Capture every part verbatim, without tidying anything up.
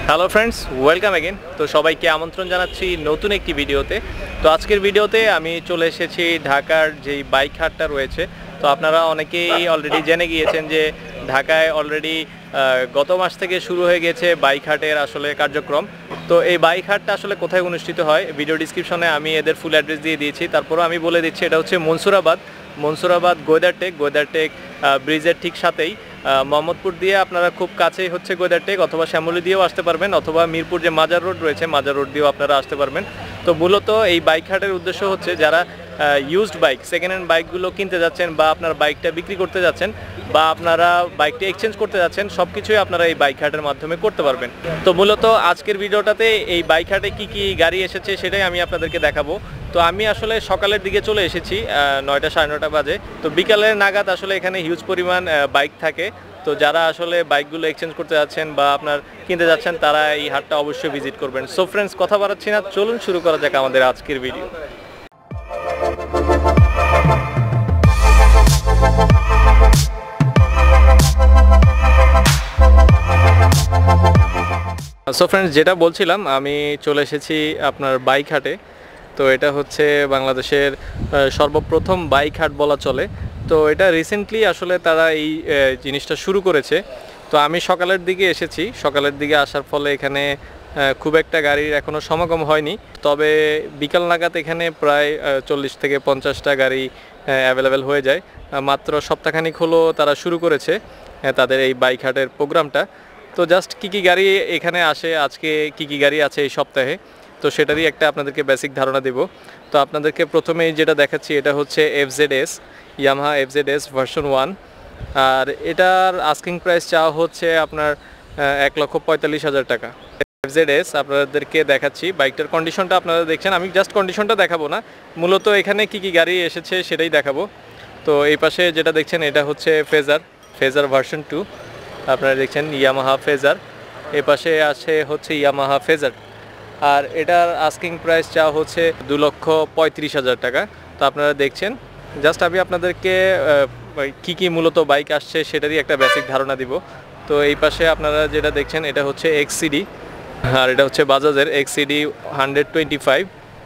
Hello friends, welcome again. তো সবাইকে আমন্ত্রণ জানাচ্ছি নতুন একটি ভিডিওতে। তো আজকের ভিডিওতে আমি চলে এসেছি ঢাকার যেই বাইক হাটটা রয়েছে। তো আপনারা অনেকেই অলরেডি জেনে গিয়েছেন যে ঢাকায় অলরেডি গত মাস থেকে শুরু হয়ে গেছে বাইক হাটের আসলে কার্যক্রম। তো এই বাইক হাটটা আসলে কোথায় অনুষ্ঠিত হয়, ভিডিও ডিসক্রিপশনে আমি এদের ফুল অ্যাড্রেস দিয়ে দিয়েছি। তারপরও আমি বলে দিচ্ছি, এটা হচ্ছে মনসুরাবাদ মনসুরাবাদ গোয়েদারটেক গোয়েদারটেক ব্রিজের ঠিক সাথেই। মোহাম্মদপুর দিয়ে আপনারা খুব কাছেই হচ্ছে গোয়েদারটেক, অথবা শ্যামলী দিয়েও আসতে পারবেন, অথবা মিরপুর যে মাজার রোড রয়েছে মাজার রোড দিয়েও আপনারা আসতে পারবেন। তো মূলত এই বাইক হাটের উদ্দেশ্য হচ্ছে যারা ইউজড বাইক সেকেন্ড হ্যান্ড বাইকগুলো কিনতে যাচ্ছেন, বা আপনার বাইকটা বিক্রি করতে যাচ্ছেন, বা আপনারা বাইকটা এক্সচেঞ্জ করতে যাচ্ছেন, সব কিছুই আপনারা এই বাইক হাটের মাধ্যমে করতে পারবেন। তো মূলত আজকের ভিডিওটাতে এই বাইক হাটে কী কী গাড়ি এসেছে সেটাই আমি আপনাদেরকে দেখাবো। তো আমি আসলে সকালের দিকে চলে এসেছি, নয়টা সাড়ে নয়টা বাজে। তো বিকালের নাগাদ আসলে এখানে হিউজ পরিমাণ বাইক থাকে। তো যারা আসলে বাইকগুলো এক্সচেঞ্জ করতে যাচ্ছেন বা আপনার কিনতে যাচ্ছেন, তারা এই হাটটা অবশ্যই ভিজিট করবেন। সো ফ্রেন্ডস, কথা বাড়াচ্ছি না, চলুন শুরু করা যাক আমাদের আজকের ভিডিও। সো ফ্রেন্ডস, যেটা বলছিলাম, আমি চলে এসেছি আপনার বাইক হাটে। তো এটা হচ্ছে বাংলাদেশের সর্বপ্রথম বাইক হাট বলা চলে। তো এটা রিসেন্টলি আসলে তারা এই জিনিসটা শুরু করেছে। তো আমি সকালের দিকে এসেছি, সকালের দিকে আসার ফলে এখানে খুব একটা গাড়ির এখনও সমাগম হয়নি। তবে বিকাল নাগাদ এখানে প্রায় চল্লিশ থেকে পঞ্চাশটা গাড়ি অ্যাভেলেবেল হয়ে যায়। মাত্র সপ্তাহখানিক হলো তারা শুরু করেছে তাদের এই বাইক হাটের প্রোগ্রামটা। তো জাস্ট কী কী গাড়ি এখানে আসে, আজকে কী কী গাড়ি আছে এই সপ্তাহে, তো সেটারই একটা আপনাদেরকে বেসিক ধারণা দেব। তো আপনাদেরকে প্রথমেই যেটা দেখাচ্ছি, এটা হচ্ছে F Z S, Yamaha F Z S version one. আর এটার আস্কিং প্রাইস চাওয়া হচ্ছে আপনার এক লক্ষ পঁয়তাল্লিশ হাজার টাকা। এফ জেড এস আপনাদেরকে দেখাচ্ছি, বাইকটার কন্ডিশনটা আপনারা দেখছেন। আমি জাস্ট কন্ডিশনটা দেখাবো না, মূলত এখানে কি কি গাড়ি এসেছে সেটাই দেখাবো। তো এই পাশে যেটা দেখছেন, এটা হচ্ছে ফেজার ফেজার ভার্সন টু, আপনারা দেখছেন ইয়ামাহা ফেজার। এ পাশে আছে হচ্ছে ইয়ামাহা ফেজার, আর এটার আস্কিং প্রাইস চাওয়া হচ্ছে দু লক্ষ পঁয়ত্রিশ হাজার টাকা। তো আপনারা দেখছেন, জাস্ট আমি আপনাদেরকে কি কি মূলত বাইক আসছে সেটারই একটা বেসিক ধারণা দিব। তো এই পাশে আপনারা যেটা দেখছেন, এটা হচ্ছে এক্সসিডি, আর এটা হচ্ছে বাজাজের এক্সসিডি হান্ড্রেড টোয়েন্টি ফাইভ।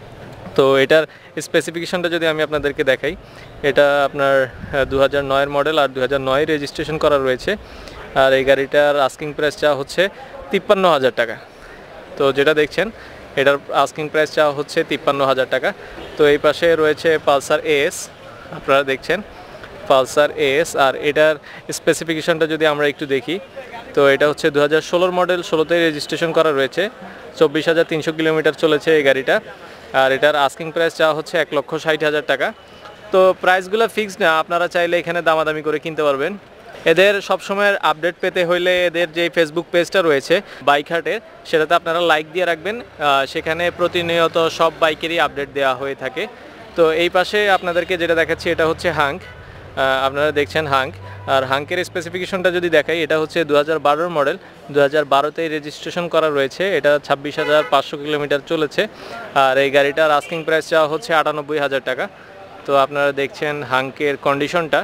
তো এটার স্পেসিফিকেশনটা যদি আমি আপনাদেরকে দেখাই, এটা আপনার দু হাজার নয়ের মডেল আর দু হাজার নয় রেজিস্ট্রেশন করা রয়েছে। আর এই গাড়িটার আস্কিং প্রাইস চাওয়া হচ্ছে তিপ্পান্ন হাজার টাকা। তো যেটা দেখছেন, এটার আস্কিং প্রাইস চাওয়া হচ্ছে তিপ্পান্ন হাজার টাকা। তো এই পাশে রয়েছে পালসার এস, আপনারা দেখছেন পালসার এস। আর এটার স্পেসিফিকেশনটা যদি আমরা একটু দেখি, তো এটা হচ্ছে দু হাজার ষোলোর মডেল, ষোলোতেই রেজিস্ট্রেশন করা রয়েছে, চব্বিশ হাজার তিনশো কিলোমিটার চলেছে এই গাড়িটা। আর এটার আস্কিং প্রাইস চাওয়া হচ্ছে এক লক্ষ ষাট হাজার টাকা। তো প্রাইসগুলো ফিক্সড না, আপনারা চাইলে এখানে দামাদামি করে কিনতে পারবেন। এদের সবসময়ের আপডেট পেতে হইলে এদের যে ফেসবুক পেজটা রয়েছে বাইক হাটের, সেটাতে আপনারা লাইক দিয়ে রাখবেন। সেখানে প্রতিনিয়ত সব বাইকেরই আপডেট দেওয়া হয়ে থাকে। তো এই পাশে আপনাদেরকে যেটা দেখাচ্ছি, এটা হচ্ছে হাঙ্ক, আপনারা দেখছেন হাঙ্ক। আর হাঙ্কের স্পেসিফিকেশনটা যদি দেখাই, এটা হচ্ছে দু হাজার বারোর মডেল, দু হাজার বারোতেই রেজিস্ট্রেশন করা রয়েছে। এটা ছাব্বিশ হাজার পাঁচশো কিলোমিটার চলেছে। আর এই গাড়িটার আস্কিং প্রাইস চাওয়া হচ্ছে আটানব্বই হাজার টাকা। তো আপনারা দেখছেন হাঙ্কের কন্ডিশনটা।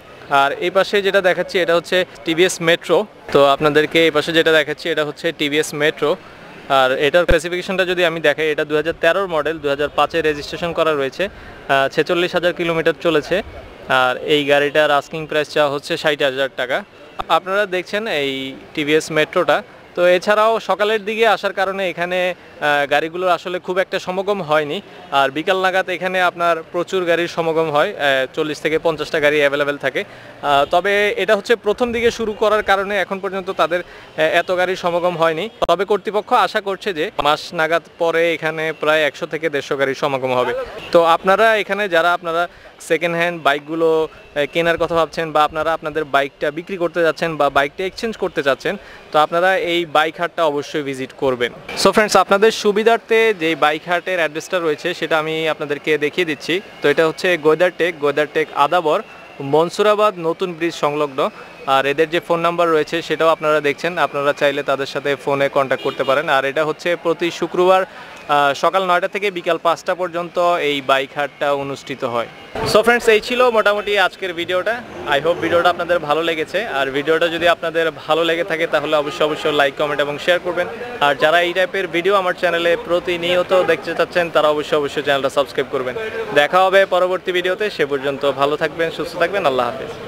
আর এই পাশে যেটা দেখাচ্ছি, এটা হচ্ছে টিভিএস মেট্রো। তো আপনাদেরকে এই পাশে যেটা দেখাচ্ছি, এটা হচ্ছে টিভিএস মেট্রো। আর এটার স্পেসিফিকেশনটা যদি আমি দেখাই, এটা দু হাজার তেরোর মডেল, দু হাজার পাঁচে রেজিস্ট্রেশন করা রয়েছে, ছেচল্লিশ হাজার কিলোমিটার চলেছে। আর এই গাড়িটার আস্কিং প্রাইস চাওয়া হচ্ছে ষাট হাজার টাকা। আপনারা দেখছেন এই টিভিএস মেট্রোটা। তো এছাড়াও সকালের দিকে আসার কারণে এখানে গাড়িগুলোর আসলে খুব একটা সমাগম হয়নি। আর বিকাল নাগাদ এখানে আপনার প্রচুর গাড়ির সমাগম হয়, চল্লিশ থেকে পঞ্চাশটা গাড়ি অ্যাভেলেবেল থাকে। তবে এটা হচ্ছে প্রথম দিকে শুরু করার কারণে এখন পর্যন্ত তাদের এত গাড়ির সমাগম হয়নি। তবে কর্তৃপক্ষ আশা করছে যে মাস নাগাদ পরে এখানে প্রায় একশো থেকে দেড়শো গাড়ির সমাগম হবে। তো আপনারা এখানে যারা আপনারা সেকেন্ড হ্যান্ড বাইকগুলো কেনার কথা ভাবছেন, বা আপনারা আপনাদের বাইকটা বিক্রি করতে যাচ্ছেন, বা বাইকটা এক্সচেঞ্জ করতে চাচ্ছেন, তো আপনারা এই বাইক হাটটা অবশ্যই ভিজিট করবেন। সো ফ্রেন্ডস, আপনাদের সুবিধার্থে যে বাইক হাটের অ্যাড্রেসটা রয়েছে সেটা আমি আপনাদেরকে দেখিয়ে দিচ্ছি। তো এটা হচ্ছে গোয়েদারটেক গোয়েদারটেক আদাবর মনসুরাবাদ নতুন ব্রিজ সংলগ্ন। আর এদের যে ফোন নাম্বার রয়েছে সেটাও আপনারা দেখছেন, আপনারা চাইলে তাদের সাথে ফোনে কন্ট্যাক্ট করতে পারেন। আর এটা হচ্ছে প্রতি শুক্রবার সকাল নয়টা থেকে বিকাল পাঁচটা পর্যন্ত এই বাইক হাটটা অনুষ্ঠিত হয়। সো ফ্রেন্ডস, এই ছিল মোটামুটি আজকের ভিডিওটা। আই হোপ ভিডিওটা আপনাদের ভালো লেগেছে। আর ভিডিওটা যদি আপনাদের ভালো লেগে থাকে তাহলে অবশ্যই অবশ্যই লাইক, কমেন্ট এবং শেয়ার করবেন। আর যারা এই টাইপের ভিডিও আমার চ্যানেলে প্রতিনিয়ত দেখতে চাচ্ছেন তারা অবশ্যই অবশ্যই চ্যানেলটা সাবস্ক্রাইব করবেন। দেখা হবে পরবর্তী ভিডিওতে, সে পর্যন্ত ভালো থাকবেন, সুস্থ থাকবেন, আল্লাহ হাফেজ।